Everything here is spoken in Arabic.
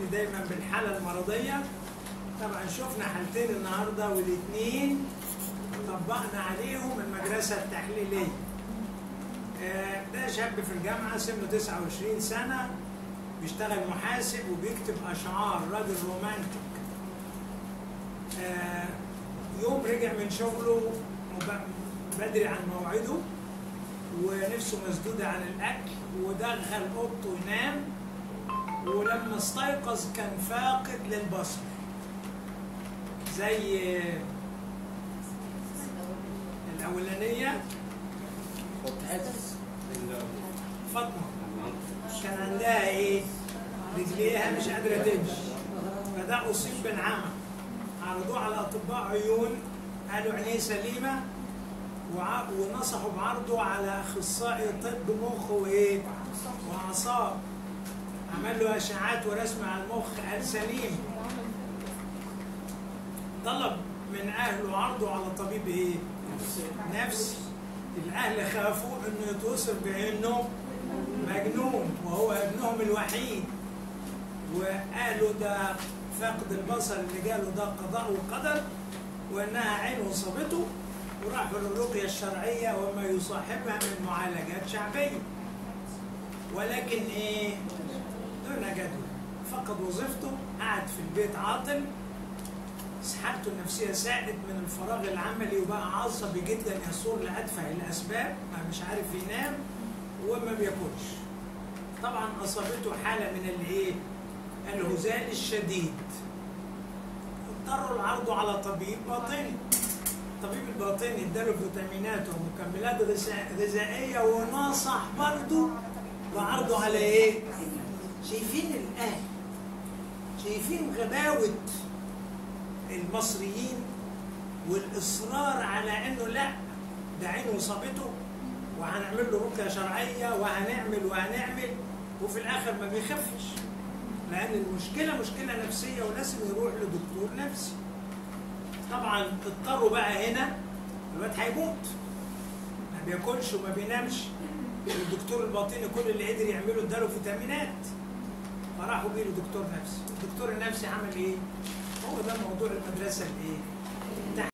بيفكرني دايما بالحالة المرضية. طبعا شفنا حالتين النهارده والاثنين طبقنا عليهم المدرسة التحليلية. ده شاب في الجامعة سنه 29 سنة، بيشتغل محاسب وبيكتب أشعار، راجل رومانتيك. يوم رجع من شغله بدري عن موعده ونفسه مسدودة عن الأكل، ودخل أوضته ينام، ولما استيقظ كان فاقد للبصر زي الأولانية فاطمة كان عندها إيه؟ رجليها مش قادرة تمشي، فده أصيب بالعمى. عرضوه على أطباء عيون، قالوا عينيه سليمة، ونصحوا بعرضه على أخصائي طب مخ وإيه؟ وأعصاب. عمل له أشعات ورسم على المخ، قال سليم. طلب من أهله عرضه على طبيب إيه؟ نفسي. الأهل خافوا إنه يتوصف بإنه مجنون وهو ابنهم الوحيد، وقالوا ده فقد البصر اللي جاله ده قضاء وقدر، وإنها عينه صابته، وراحوا للرقية الشرعية وما يصاحبها من معالجات شعبية. ولكن إيه؟ دون جدوى. فقد وظيفته، قعد في البيت عاطل، حالته النفسية ساءت من الفراغ العملي، وبقى عصبي جدا يصور لأتفه الأسباب، مش عارف ينام وما بياكلش. طبعا أصابته حالة من الإيه؟ الهزال الشديد. اضطروا لعرضه على طبيب باطني. الطبيب الباطني اداله فيتامينات ومكملات غذائية، ونصح برضه بعرضه على إيه؟ شايفين الأهل، شايفين غباوة المصريين والإصرار على إنه لا ده عينه صابته وهنعمل له رقية شرعية وهنعمل، وفي الآخر ما بيخفش، لأن المشكلة مشكلة نفسية ولازم يروح لدكتور نفسي. طبعا اضطروا بقى هنا، الواد هيموت، ما بياكلش وما بينامش. الدكتور الباطني كل اللي قدر يعمله اداله فيتامينات، فراحوا بيه لدكتور نفسي. الدكتور النفسي عمل ايه؟ هو ده موضوع المدرسة الايه؟